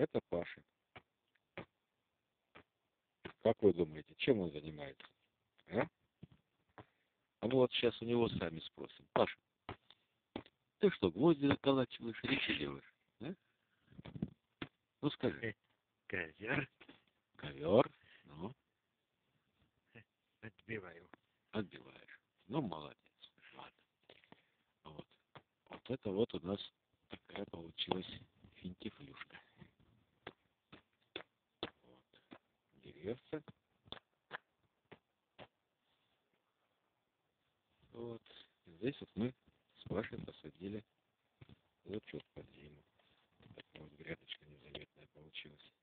Это Паша. Как вы думаете, чем он занимается? А? А вот сейчас у него сами спросим. Паша, ты что, гвозди заколачиваешь или что делаешь? А? Ну скажи. Ковер Ковер. Ну, отбиваю. отбиваешь. Ну, молодец. Ладно. Вот. Вот это вот у нас такая получилась финтифлюшка. Вот. Деревца. Вот. И здесь вот мы с Пашей посадили лучок под зиму. Такая вот грядочка незаметная получилась.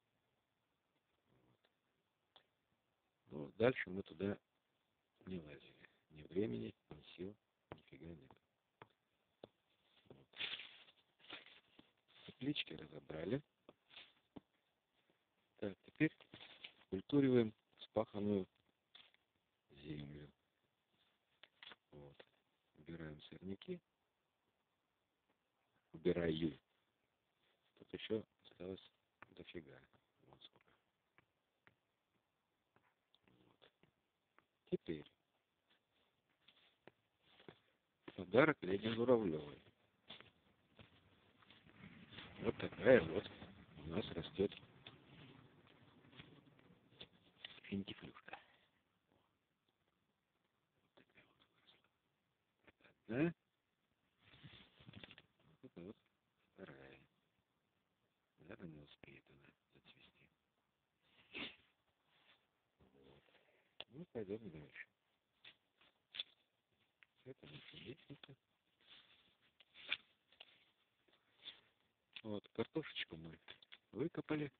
Вот. Ну, дальше мы туда не лазили. Ни времени, ни сил, нифига нет. Вот. Теплички разобрали. Так, теперь культуриваем вспаханную землю. Вот. Убираем сорняки. Убираю. Тут еще осталось дофига. Вот сколько. Вот. Теперь подарок Лене Журавлевой. Вот такая вот у нас растет финтифлюшка. Вот такая вот выросла. Одна. Вот это вот вторая. Наверное, не успеет она зацвести. Вот. Ну, пойдем дальше. Это наша лестница. Вот, картошечку мы выкопали.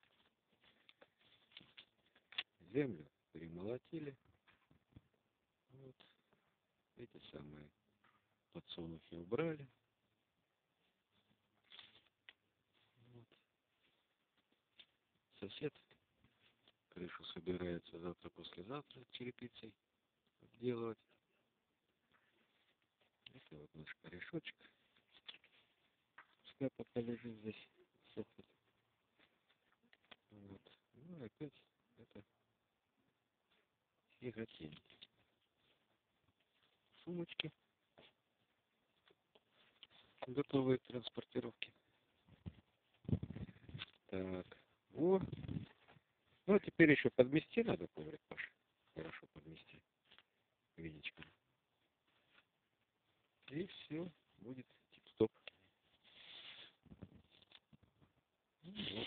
Землю перемолотили. Вот. Эти самые подсолнухи убрали. Вот. Сосед крышу собирается завтра-послезавтра черепицей обделывать. Это вот наш корешочек. Пускай пока лежит здесь, сохнет. Вот. Ну и опять это тяготень. Сумочки, готовые к транспортировке. Так. О. Ну а теперь еще подмести надо коврик, Паша. Хорошо подмести. Веничком. И все будет тип-топ. Ну, вот.